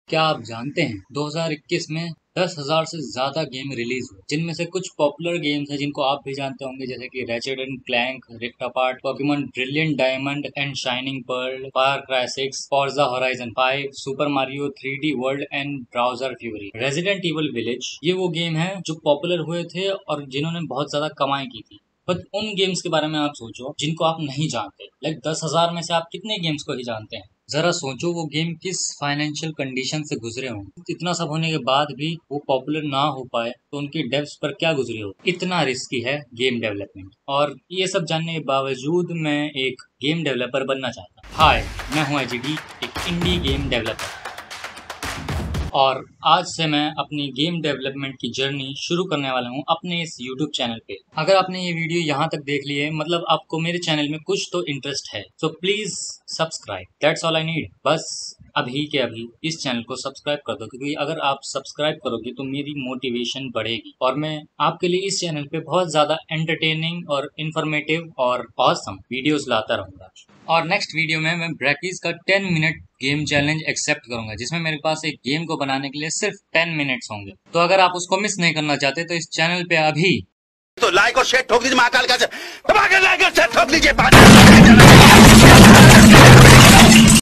क्या आप जानते हैं 2021 में 10,000 से ज्यादा गेम रिलीज हुए, जिनमें से कुछ पॉपुलर गेम्स हैं जिनको आप भी जानते होंगे, जैसे कि Ratchet and Clank, Rift Apart, Pokemon Brilliant Diamond and Shining Pearl, Far Cry 6, Forza Horizon 5, Super Mario 3D World and Bowser Fury, Resident Evil Village. ये वो गेम है जो पॉपुलर हुए थे और जिन्होंने बहुत ज्यादा कमाई की थी। बट उन गेम्स के बारे में आप सोचो जिनको आप नहीं जानते। लाइक 10,000 में से आप कितने गेम्स को ही जानते हैं? जरा सोचो वो गेम किस फाइनेंशियल कंडीशन से गुजरे हों। इतना सब होने के बाद भी वो पॉपुलर ना हो पाए तो उनकी डेव्स पर क्या गुजरी हो। इतना रिस्की है गेम डेवलपमेंट, और ये सब जानने के बावजूद मैं एक गेम डेवलपर बनना चाहता हूँ। हाय, मैं हूँ एजीडी, एक इंडी गेम डेवलपर, और आज से मैं अपनी गेम डेवलपमेंट की जर्नी शुरू करने वाला हूँ अपने इस YouTube चैनल पे। अगर आपने ये वीडियो यहाँ तक देख ली है, मतलब आपको मेरे चैनल में कुछ तो इंटरेस्ट है, तो please subscribe, that's all I need. बस अभी के अभी इस चैनल को सब्सक्राइब कर दो, क्योंकि अगर आप सब्सक्राइब करोगे तो मेरी मोटिवेशन बढ़ेगी और मैं आपके लिए इस चैनल पे बहुत ज्यादा एंटरटेनिंग और इन्फॉर्मेटिव और ऑसम वीडियोस लाता रहूंगा। और नेक्स्ट वीडियो में मैं ब्रैकीज का 10 मिनट गेम चैलेंज एक्सेप्ट करूंगा, जिसमें मेरे पास एक गेम को बनाने के लिए सिर्फ 10 मिनट्स होंगे। तो अगर आप उसको मिस नहीं करना चाहते तो इस चैनल पे अभी तो लाइक और शेयर ठोक दीजिए, महाकाल का लाइक और शेयर ठोक दीजिए।